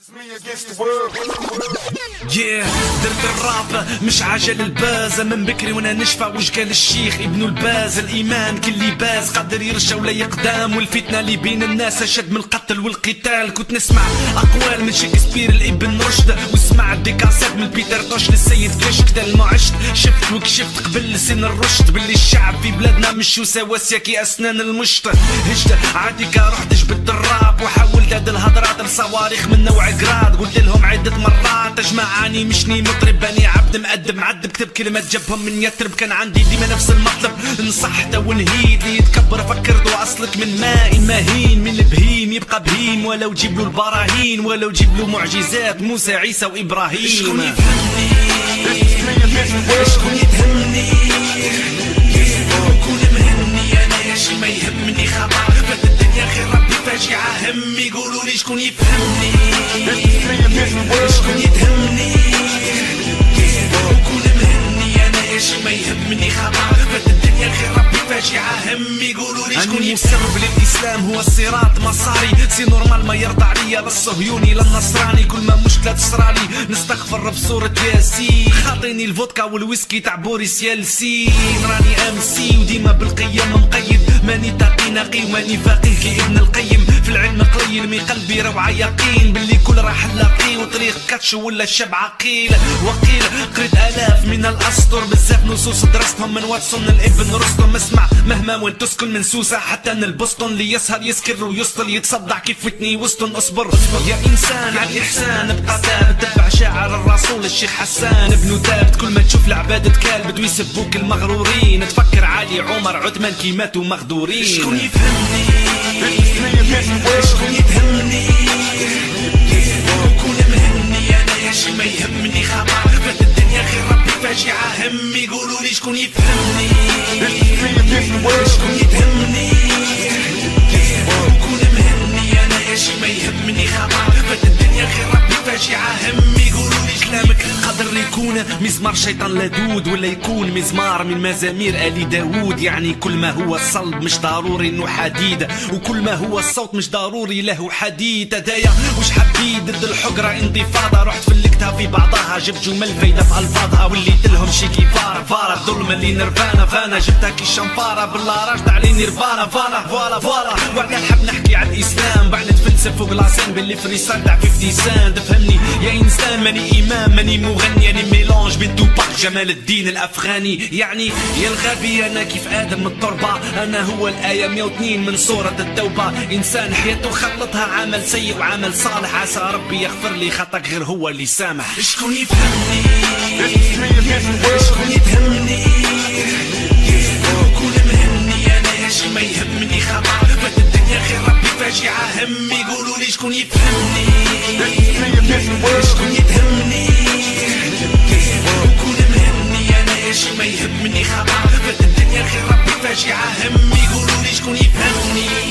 درت الراب مش عجل الباز من بكري وانا نشفى وش قال الشيخ ابن الباز. الايمان كل باز قادر يرجع ولا يقدام، والفتنه اللي بين الناس اشد من القتل والقتال. كنت نسمع اقوال من شكسبير لابن رشد، وسمعت ديكاسات من بيتر توش للسيد كشك. ده ما عشت شفت وكشفت قبل سن الرشد باللي الشعب في بلادنا مش سواسيه كي اسنان المشط. هجت عادي رحت جبت الراب وحولت هاد الهضرات لصواريخ من نوع جراد. قلت لهم عدة مرات اجمعاني مشني مطرب بني عبد مقدم معدب، كتب كلمات جابهم من يترب. كان عندي ديما نفس المطلب، نصحت ونهيد اللي يتكبر فكرت واصلك من ماء مهين. من البهيم يبقى بهيم ولو جيب له البراهين، ولو جيب له معجزات موسى عيسى وابراهيم. شكون يفهمني شكون يفهمني كون مهني انا شي ما يهمني خطر. فات الدنيا خير ربي فاجعة همي، يقولوا لي شكون يفهمني شكون يفهمني كون مهني انا شي ما يهمني خطر. فات الدنيا خير ربي فاجعة همي، يقولوا لي شكون يفهمني. بالاسلام هو الصراط مساري، سي نورمال ما يرضى عليا لا الصهيوني لا النصراني. كل ما مشكلة تصرالي نستغفر بصورة ياسين. خاطيني الفودكا والويسكي تاع بوريس يالسين. راني امسي وديما بالقيم مقيد، ماني تاقي نقي وماني فقيه كي ابن القيم. في العلم قليل من قلبي روعة يقين باللي كل راح نلاقي، وطريق كاتش ولا الشب عقيل وقيل. قريت الاف من الاسطر بزاف نصوص درستهم من واتسون الابن رستم. اسمع مهما وين تسكن من سوسة حتى من البسطن، اللي يسهر يسكر ويسطل يتصدع كيف وتني وسطن. اصبر يا انسان على الاحسان ابقى ثابت، تتبع شاعر الرسول الشيخ حسان ابن ثابت. كل ما تشوف العبادة كالبد ويسبوك المغرورين، تفكر علي عمر عثمان كي ماتوا مغدورين. شكون يفهمني شكون يفهمني كون مهني انا شي ما يهمني خطر. فات الدنيا خير ربي فاجعة همي، يقولوا لي شكون يفهمني شكون يفهمني كون مهني انا شي ما يهمني خطر. فات الدنيا خير ربي فاجعة همي، يقولوا لي كلامك قدر يكون مزمار شيطان لدود، ولا يكون مزمار من مزامير آل داوود. يعني كل ما هو الصلب مش ضروري انه حديد، وكل ما هو الصوت مش ضروري له حديد. هدايا وش حبيت ضد الحقرة انتفاضة، رحت فلكتها في بعضها جبت جمل فايدة في الفاظها. وليت لهم شي كيفارة فارة الظلمة اللي نرفانة، فانا جبتها كي الشنفارة بالله راجد علي نيرفانا. فوالا وعنا نحب نحكي على الاسلام بعد نتفلسف فوق لاسين باللي فريسال تاع 50 سنت. فهمني يا انسان ماني امام ماني مغني، يعني ميلونج بين توباك جمال الدين الافغاني. يعني يا الغبي انا كيف ادم من التربه، انا هو الايه 102 من سوره التوبه. انسان حياته خلطها عمل سيء وعمل صالح، عسى ربي يغفر لي خطاك غير هو اللي سامح. شكون يفهمني شكون يفهمني كون مهني انا شي ما يهمني خطر. فات الدنيا خير ربي فاجعة همي، يقولوا لي شكون يفهمني شكون يفهمني كون مهني انا شي ما يهمني خطر. فات الدنيا خير ربي فاجعة همي، يقولوا لي شكون يفهمني